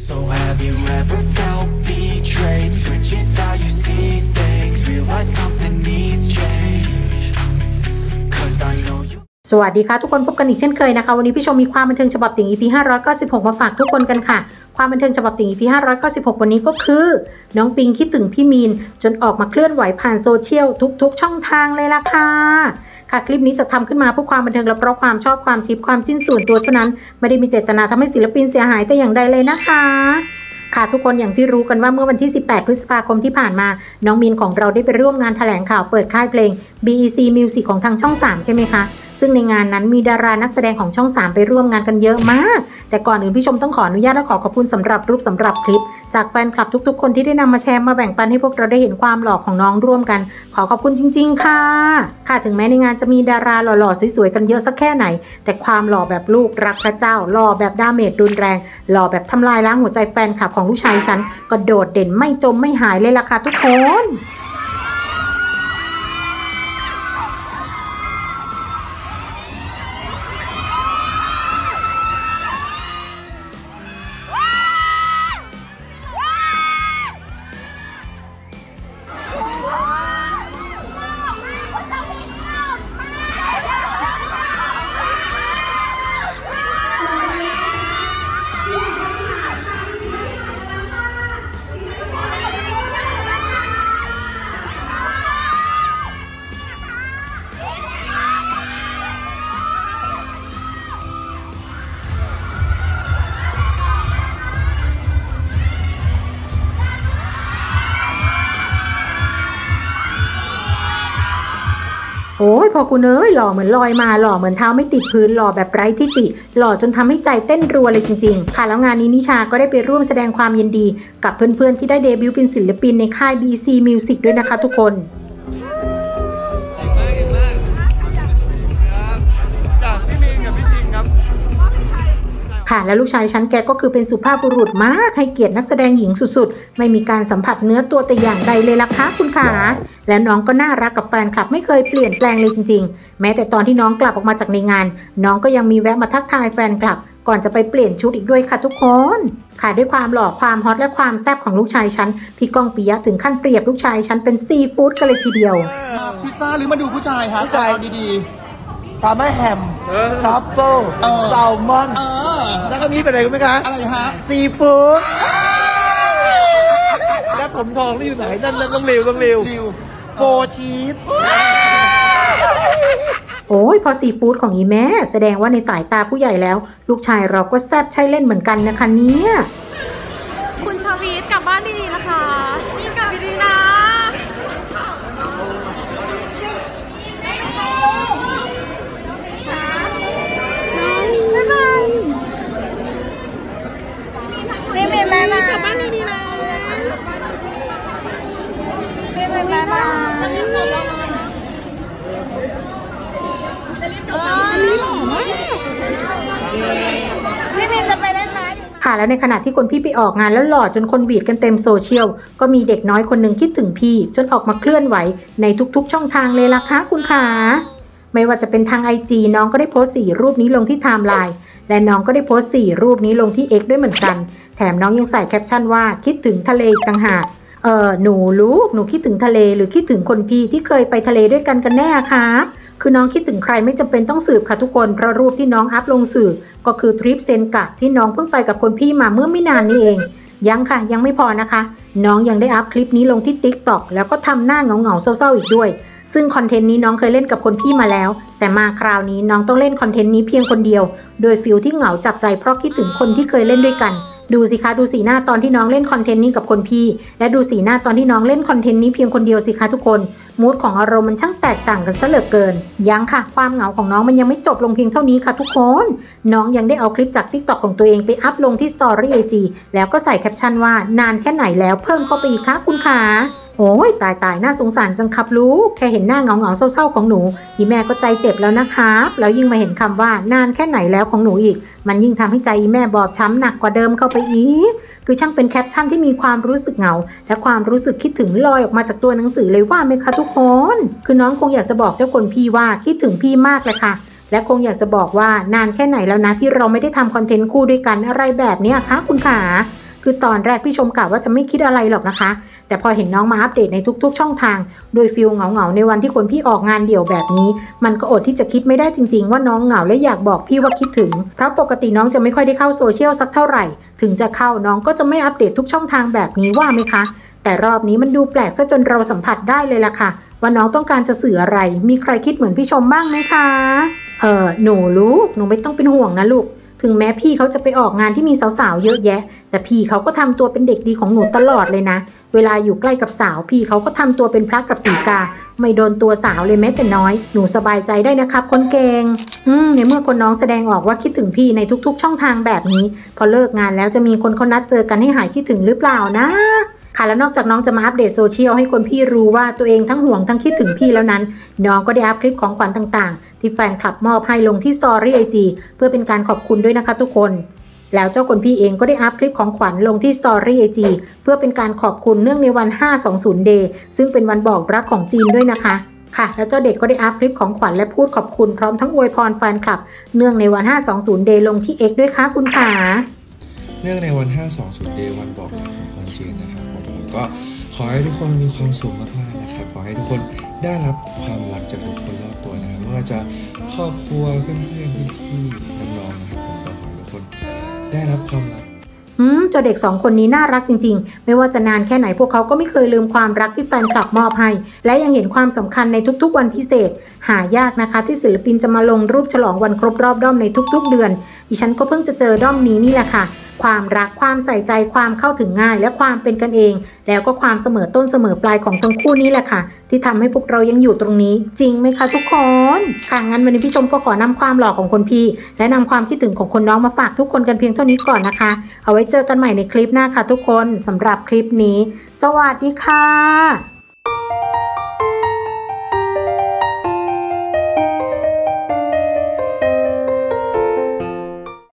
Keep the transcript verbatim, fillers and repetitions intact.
So have you ever felt betrayed? Switches how you see things. Realize something needs change. Cause I know you. สวัสดีค่ะทุกคนพบกันอีกเช่นเคยนะคะวันนี้พี่ชมมีความบันเทิงฉบับติ่ง อี พี ห้าร้อยเก้าสิบหกมาฝากทุกคนกันค่ะความบันเทิงฉบับติ่ง อี พี ห้าร้อยเก้าสิบหกวันนี้ก็คือน้องปิงคิดถึงพี่มีนจนออกมาเคลื่อนไหวผ่านโซเชียลทุกๆช่องทางเลยล่ะค่ะค่ะคลิปนี้จะทำขึ้นมาเพื่อความบันเทิงและเพราะความชอบความชิปความจิ้นส่วนตัวเท่านั้นไม่ได้มีเจตนาทำให้ศิลปินเสียหายแต่อย่างใดเลยนะคะค่ะทุกคนอย่างที่รู้กันว่าเมื่อวันที่สิบแปดพฤษภาคมที่ผ่านมาน้องมีนของเราได้ไปร่วมงานแถลงข่าวเปิดค่ายเพลง บี อี ซี Music ของทางช่องสามใช่ไหมคะซึ่งในงานนั้นมีดารานักแสดงของช่องสามไปร่วมงานกันเยอะมากแต่ก่อนอื่นพี่ชมต้องขออนุญาตและขอขอบคุณสำหรับรูปสำหรับคลิปจากแฟนคลับทุกๆคนที่ได้นำมาแชร์มาแบ่งปันให้พวกเราได้เห็นความหล่อของน้องร่วมกันขอขอบคุณจริงๆค่ะค่ะถึงแม้ในงานจะมีดาราหล่อๆสวยๆกันเยอะสักแค่ไหนแต่ความหล่อแบบลูกรักพระเจ้าหล่อแบบดาเมจรุนแรงหล่อแบบทำลายล้างหัวใจแฟนคลับของลูกชายฉันก็โดดเด่นไม่จมไม่หายเลยล่ะค่ะทุกคนโอ้ยพอคุณเอ้ยหล่อเหมือนลอยมาหล่อเหมือนเท้าไม่ติดพื้นหล่อแบบไร้ทิฏฐิหล่อจนทำให้ใจเต้นรัวเลยจริงๆค่ะแล้วงานนี้นิชาก็ได้ไปร่วมแสดงความยินดีกับเพื่อนๆที่ได้เดบิวต์เป็นศิลปินในค่าย บี ซี Music ด้วยนะคะทุกคนค่ะและลูกชายฉันแกก็คือเป็นสุภาพบุรุษมากให้เกียรตินักแสดงหญิงสุดๆไม่มีการสัมผัสเนื้อตัวแต่อย่างใดเลยล่ะคะคุณขาและน้องก็น่ารักกับแฟนคลับไม่เคยเปลี่ยนแปลงเลยจริงๆแม้แต่ตอนที่น้องกลับออกมาจากในงานน้องก็ยังมีแวะมาทักทายแฟนคลับก่อนจะไปเปลี่ยนชุดอีกด้วยค่ะทุกคนค่ะด้วยความหล่อความฮอตและความแซ่บของลูกชายฉันพี่ก้องปิยะถึงขั้นเปรียบลูกชายฉันเป็นซีฟู้ดกันเลยทีเดียวพิซซ่าหรือมาดูผู้ชายคะผู้ชายดีๆปลาแม่แฮมทรัฟเฟิลแซลมอนแล้วก็นี้เป็นอะไรรู้ไหมคะอะไรฮะซีฟู้ดแล้วผมทองนี่อยู่ไหนนั่นต้องเร็วต้องเร็วโฟชีสโอ้ยพอซีฟู้ดของอีแม่แสดงว่าในสายตาผู้ใหญ่แล้วลูกชายเราก็แซ่บใช่เล่นเหมือนกันนะคะเนี่ยคุณชาวีทกลับบ้านดีๆนะคะกลับดีๆนะไม่ไม่ไม่ไม่กลับบ้านดีๆนะไม่ไม่ไม่ไม่ค่ะแล้วในขณะที่คนพี่ไปออกงานแล้วหล่อจนคนบีดกันเต็มโซเชียลก็มีเด็กน้อยคนหนึ่งคิดถึงพี่จนออกมาเคลื่อนไหวในทุกๆช่องทางเลยล่ะคะคุณขาไม่ว่าจะเป็นทาง ไอ จี น้องก็ได้โพสต์สี่รูปนี้ลงที่ไทม์ไลน์และน้องก็ได้โพสต์สี่รูปนี้ลงที่ เอ็กซ์ ด้วยเหมือนกันแถมน้องยังใส่แคปชั่นว่าคิดถึงทะเลอีกต่างหากเออหนูลูกหนูคิดถึงทะเลหรือคิดถึงคนพี่ที่เคยไปทะเลด้วยกันกันแน่ครับคือน้องคิดถึงใครไม่จำเป็นต้องสืบค่ะทุกคนเพราะรูปที่น้องอัพลงสื่อก็คือทริปเซนกะที่น้องเพิ่งไปกับคนพี่มาเมื่อไม่นานนี้เองยังค่ะยังไม่พอนะคะน้องยังได้อัพคลิปนี้ลงที่ ติ๊กต็อก แล้วก็ทำหน้าเหงาๆเศร้าๆอีกด้วยซึ่งคอนเทนต์นี้น้องเคยเล่นกับคนพี่มาแล้วแต่มาคราวนี้น้องต้องเล่นคอนเทนต์นี้เพียงคนเดียวโดยฟิลที่เหงาจับใจเพราะคิดถึงคนที่เคยเล่นด้วยกันดูสิคะดูสีหน้าตอนที่น้องเล่นคอนเทนต์นี้กับคนพี่และดูสีหน้าตอนที่น้องเล่นคอนเทนต์นี้เพียงคนเดียวสิคะทุกคนมูดของอารมณ์มันช่างแตกต่างกันซะเหลือเกินยังค่ะความเหงาของน้องมันยังไม่จบลงเพียงเท่านี้ค่ะทุกคนน้องยังได้เอาคลิปจาก ติ๊กต็อก ของตัวเองไปอัพลงที่ สตอรี่ ไอ จี แล้วก็ใส่แคปชั่นว่านานแค่ไหนแล้วเพิ่มเข้าไปอีกค่ะคุณขาโอ้ยตายตายน่าสงสารจังครับลูกแค่เห็นหน้าเงาเงาเศร้าๆของหนูอีแม่ก็ใจเจ็บแล้วนะครับแล้วยิ่งมาเห็นคำว่านานแค่ไหนแล้วของหนูอีกมันยิ่งทำให้ใจอีแม่บอบช้ำหนักกว่าเดิมเข้าไปอีกคือช่างเป็นแคปชั่นที่มีความรู้สึกเหงาและความรู้สึกคิดถึงลอยออกมาจากตัวหนังสือเลยว่าไหมคะทุกคนคือน้องคงอยากจะบอกเจ้าคนพี่ว่าคิดถึงพี่มากเลยค่ะและคงอยากจะบอกว่านานแค่ไหนแล้วนะที่เราไม่ได้ทำคอนเทนต์คู่ด้วยกันอะไรแบบนี้คะคุณขาคือตอนแรกพี่ชมกะว่าจะไม่คิดอะไรหรอกนะคะแต่พอเห็นน้องมาอัปเดตในทุกๆช่องทางโดยฟิลเหงาๆในวันที่คนพี่ออกงานเดี่ยวแบบนี้มันก็อดที่จะคิดไม่ได้จริงๆว่าน้องเหงาและอยากบอกพี่ว่าคิดถึงเพราะปกติน้องจะไม่ค่อยได้เข้าโซเชียลสักเท่าไหร่ถึงจะเข้าน้องก็จะไม่อัปเดตทุกช่องทางแบบนี้ว่าไหมคะแต่รอบนี้มันดูแปลกซะจนเราสัมผัสได้เลยล่ะค่ะว่าน้องต้องการจะสื่ออะไรมีใครคิดเหมือนพี่ชมบ้างไหมคะเออหนูลูกหนูไม่ต้องเป็นห่วงนะลูกถึงแม้พี่เขาจะไปออกงานที่มีสาวๆเยอะแยะแต่พี่เขาก็ทำตัวเป็นเด็กดีของหนูตลอดเลยนะเวลาอยู่ใกล้กับสาวพี่เขาก็ทำตัวเป็นพระกับสีกาไม่โดนตัวสาวเลยแม้แต่น้อยหนูสบายใจได้นะครับคนเก่งอืมในเมื่อคนน้องแสดงออกว่าคิดถึงพี่ในทุกๆช่องทางแบบนี้พอเลิกงานแล้วจะมีคนเขานัดเจอกันให้หายคิดถึงหรือเปล่านะค่ะและนอกจากน้องจะมาอัปเดตโซเชียลให้คนพี่รู้ว่าตัวเองทั้งห่วงทั้งคิดถึงพี่แล้วนั้นน้องก็ได้อัพคลิปของขวัญต่างๆที่แฟนคลับมอบให้ลงที่สตอรี่ไอจีเพื่อเป็นการขอบคุณด้วยนะคะทุกคนแล้วเจ้าคนพี่เองก็ได้อัพคลิปของขวัญลงที่สตอรี่ไอจีเพื่อเป็นการขอบคุณเนื่องในวันห้าสองศูนย์ Day ซึ่งเป็นวันบอกรักของจีนด้วยนะคะค่ะแล้วเจ้าเด็กก็ได้อัพคลิปของขวัญและพูดขอบคุณพร้อมทั้งอวยพรแฟนคลับเนื่องในวันห้าสองศูนย์ Day ลงที่ X ด้วยค่ะคุณขาเนื่องในวันห้าสองศูนย์ Day วันบอกรักของคนจีนนะครับผมก็ขอให้ทุกคนมีความสุขมากๆนะครับขอให้ทุกคนได้รับความรักจากทุกคนรอบตัวนะครับไม่ว่าจะครอบครัวเพื่อนๆพี่ๆน้องๆนะครับผมก็ขอให้ทุกคนได้รับความรักอืมเจ้าเด็กสองคนนี้น่ารักจริงๆไม่ว่าจะนานแค่ไหนพวกเขาก็ไม่เคยลืมความรักที่แฟนคลับมอบให้และยังเห็นความสำคัญในทุกๆวันพิเศษหายากนะคะที่ศิลปินจะมาลงรูปฉลองวันครบรอบด้อมในทุกๆเดือนดิฉันก็เพิ่งจะเจอด้อมนี้นี่แหละค่ะความรักความใส่ใจความเข้าถึงง่ายและความเป็นกันเองแล้วก็ความเสมอต้นเสมอปลายของทั้งคู่นี้แหละค่ะที่ทำให้พวกเรายังอยู่ตรงนี้จริงไหมคะทุกคนค่ะงั้นวันนี้พี่ชมก็ขอนำความหล่อของคนพี่และนำความคิดถึงของคนน้องมาฝากทุกคนกันเพียงเท่านี้ก่อนนะคะเอาไว้เจอกันใหม่ในคลิปหน้าค่ะทุกคนสำหรับคลิปนี้สวัสดีค่ะ